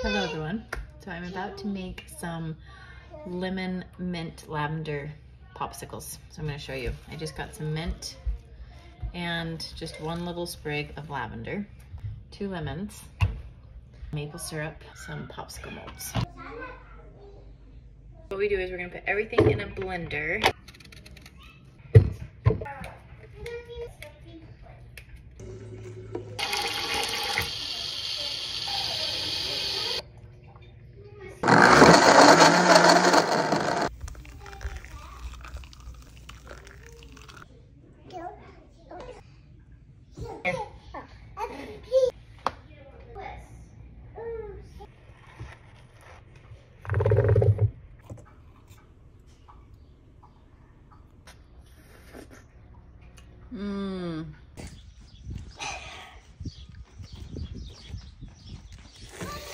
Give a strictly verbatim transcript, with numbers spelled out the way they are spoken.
Hello everyone. So I'm about to make some lemon mint lavender popsicles. So I'm going to show you. I just got some mint and just one little sprig of lavender, two lemons, maple syrup, some popsicle molds. What we do is we're going to put everything in a blender.